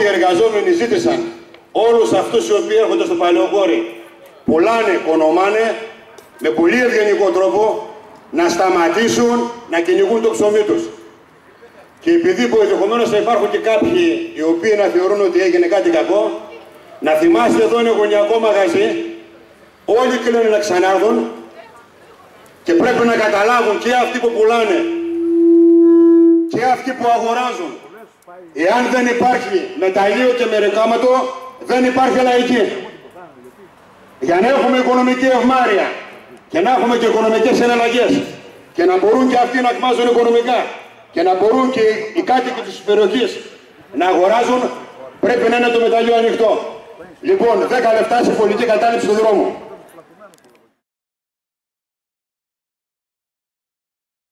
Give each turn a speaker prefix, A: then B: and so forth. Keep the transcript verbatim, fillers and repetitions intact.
A: οι εργαζόμενοι ζήτησαν όλους αυτούς οι οποίοι έρχονται στο Παλαιοκόρη, πουλάνε, κονομάνε, με πολύ ευγενικό τρόπο, να σταματήσουν να κυνηγούν το ψωμί τους. Και επειδή που ενδεχομένως θα υπάρχουν και κάποιοι οι οποίοι να θεωρούν ότι έγινε κάτι κακό, να θυμάστε εδώ είναι γωνιακό μαγαζί, όλοι κλαίνουν να ξανάρθουν και πρέπει να καταλάβουν και αυτοί που πουλάνε και αυτοί που αγοράζουν. Εάν δεν υπάρχει μεταλλείο και μερικάματο, δεν υπάρχει λαϊκή. Για να έχουμε οικονομική ευμάρεια και να έχουμε και οικονομικές εναλλαγές και να μπορούν και αυτοί να εκμάζουν οικονομικά και να μπορούν και οι κάτοικοι της περιοχής να αγοράζουν, πρέπει να είναι το μεταλλείο ανοιχτό. Λοιπόν, δέκα λεπτά σε πολιτική κατάληψη του δρόμου.